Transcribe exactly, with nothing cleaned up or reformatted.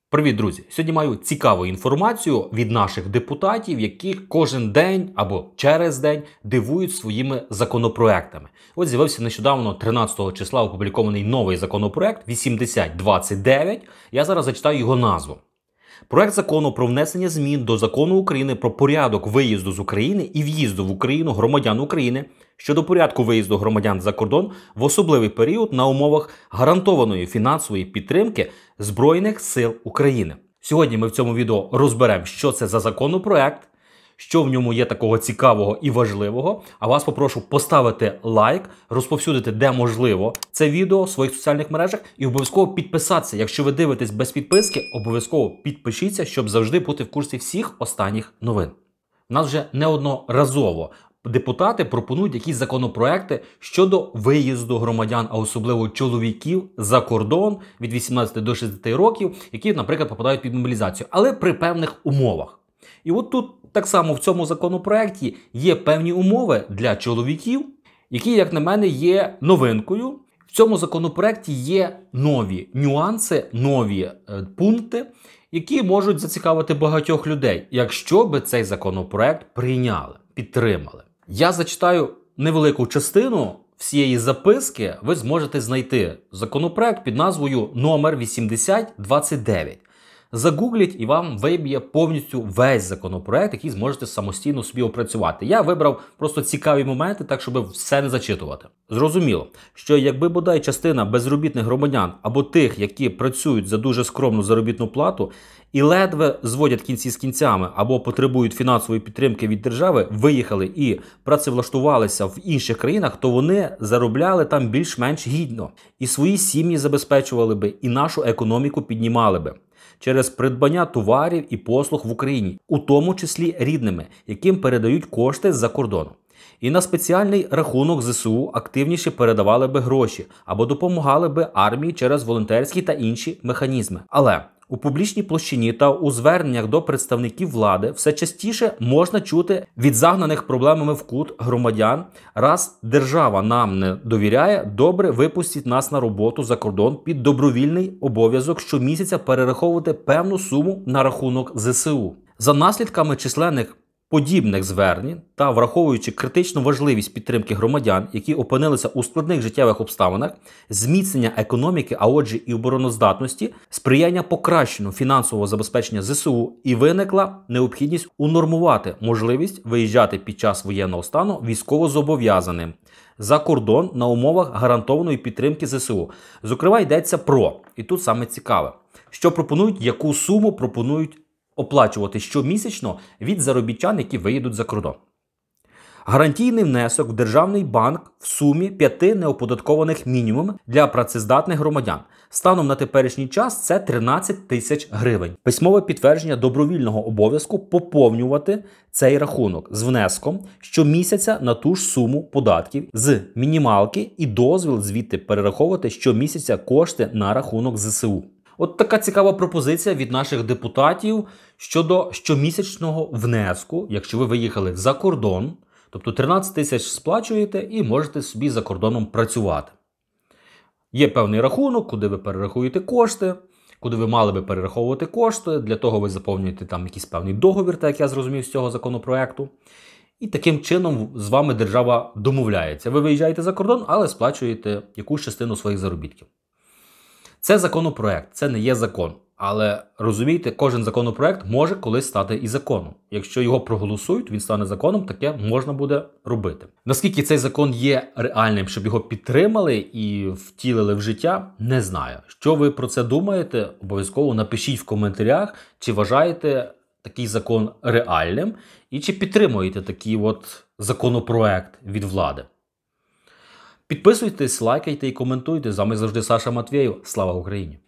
Привіт, друзі! Сьогодні маю цікаву інформацію від наших депутатів, які кожен день або через день дивують своїми законопроектами. Ось з'явився нещодавно тринадцятого числа опублікований новий законопроект вісімдесят двадцять дев'ять. Я зараз зачитаю його назву. Проект закону про внесення змін до Закону України про порядок виїзду з України і в'їзду в Україну громадян України щодо порядку виїзду громадян за кордон в особливий період на умовах гарантованої фінансової підтримки Збройних сил України. Сьогодні ми в цьому відео розберемо, що це за законопроект, що в ньому є такого цікавого і важливого. А вас попрошу поставити лайк, розповсюдити де можливо це відео в своїх соціальних мережах і обов'язково підписатися. Якщо ви дивитесь без підписки, обов'язково підпишіться, щоб завжди бути в курсі всіх останніх новин. У нас вже неодноразово депутати пропонують якісь законопроекти щодо виїзду громадян, а особливо чоловіків, за кордон від вісімнадцяти до шістдесяти років, які, наприклад, попадають під мобілізацію, але при певних умовах. І от тут так само в цьому законопроекті є певні умови для чоловіків, які, як на мене, є новинкою. В цьому законопроекті є нові нюанси, нові е, пункти, які можуть зацікавити багатьох людей, якщо би цей законопроект прийняли, підтримали. Я зачитаю невелику частину всієї записки, ви зможете знайти законопроект під назвою номер вісімдесят двадцять дев'ять. Загугліть і вам виб'є повністю весь законопроект, який зможете самостійно собі опрацювати. Я вибрав просто цікаві моменти, так щоб все не зачитувати. Зрозуміло, що якби бодай частина безробітних громадян або тих, які працюють за дуже скромну заробітну плату і ледве зводять кінці з кінцями або потребують фінансової підтримки від держави, виїхали і працевлаштувалися в інших країнах, то вони заробляли там більш-менш гідно. І свої сім'ї забезпечували би, і нашу економіку піднімали би через придбання товарів і послуг в Україні, у тому числі рідними, яким передають кошти з-за кордону. І на спеціальний рахунок ЗСУ активніше передавали би гроші або допомагали би армії через волонтерські та інші механізми. Але у публічній площині та у зверненнях до представників влади все частіше можна чути від загнаних проблемами в кут громадян: раз держава нам не довіряє, добре, випустіть нас на роботу за кордон під добровільний обов'язок щомісяця перераховувати певну суму на рахунок ЗСУ. За наслідками численних подібних звернень та враховуючи критичну важливість підтримки громадян, які опинилися у складних життєвих обставинах, зміцнення економіки, а отже і обороноздатності, сприяння покращенню фінансового забезпечення ЗСУ, і виникла необхідність унормувати можливість виїжджати під час воєнного стану військовозобов'язаним за кордон на умовах гарантованої підтримки ЗСУ. Зокрема, йдеться про, і тут саме цікаве, що пропонують, яку суму пропонують оплачувати щомісячно від заробітчан, які виїдуть за кордон. Гарантійний внесок в державний банк в сумі п'яти неоподаткованих мінімумів для працездатних громадян. Станом на теперішній час це тринадцять тисяч гривень. Письмове підтвердження добровільного обов'язку поповнювати цей рахунок з внеском щомісяця на ту ж суму податків з мінімалки і дозвіл звідти перераховувати щомісяця кошти на рахунок ЗСУ. От така цікава пропозиція від наших депутатів щодо щомісячного внеску, якщо ви виїхали за кордон, тобто тринадцять тисяч сплачуєте і можете собі за кордоном працювати. Є певний рахунок, куди ви перерахуєте кошти, куди ви мали би перераховувати кошти, для того ви заповнюєте там якийсь певний договір, так як я зрозумів з цього законопроекту. І таким чином з вами держава домовляється. Ви виїжджаєте за кордон, але сплачуєте якусь частину своїх заробітків. Це законопроект, це не є закон. Але, розумієте, кожен законопроект може колись стати і законом. Якщо його проголосують, він стане законом, таке можна буде робити. Наскільки цей закон є реальним, щоб його підтримали і втілили в життя, не знаю. Що ви про це думаєте? Обов'язково напишіть в коментарях, чи вважаєте такий закон реальним, і чи підтримуєте такий от законопроект від влади. Підписуйтесь, лайкайте і коментуйте. З вами завжди Саша Матвєєв. Слава Україні!